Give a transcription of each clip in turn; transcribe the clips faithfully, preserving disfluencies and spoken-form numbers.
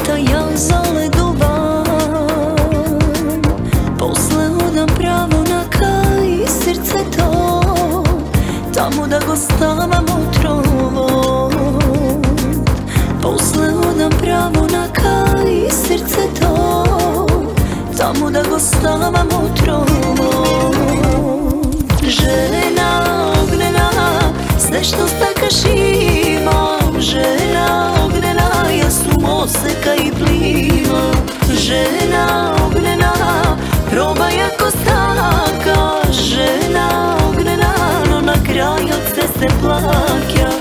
krvta ja zaledovan. Posle odam pravo na kaj srce to, tamo da go stavam otrovot. Posle odam pravo na kaj srce to, tamo da go stavam otrovot. Žena ognjena, sve što stakaš imam. Žena ognjena, ja sumo seka i pliva. Žena ognjena, probaj ako staka. Žena ognjena, no na kraju sve se plakja.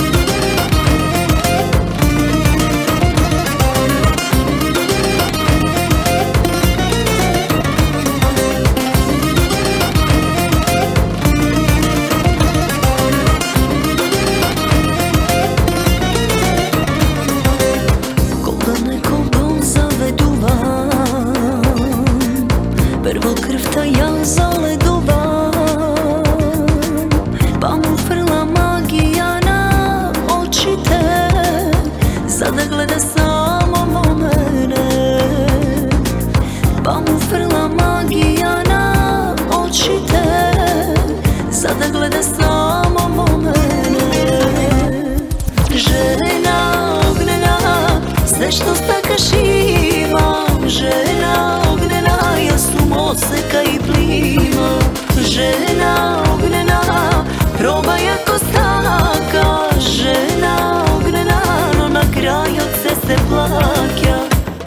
Prvo krvta ja zaledovan, pa mu frla magija na oči te, sada gleda samo mene. Pa mu frla magija na oči te, sada gleda samo mene. Žena ognjena, sve što stakaš imam. Žena ognjena, ja sumo seka i pliva. Žena ognjena, probaj ako staka. Žena ognjena, no na kraju sve se plakja.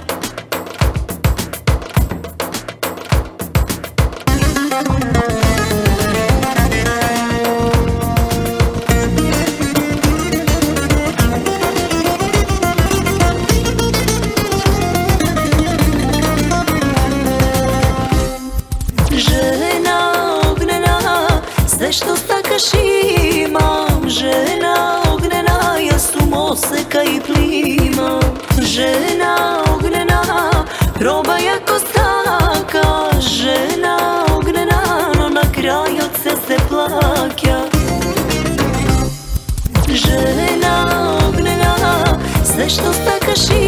Žena ognjena, sve što stakaš imam. Žena ognjena, ja sumo seka i pliva. Žena ognjena, probaj ako staka. Žena ognjena, no na kraju sve se plakja. Žena ognjena, sve što stakaš imam.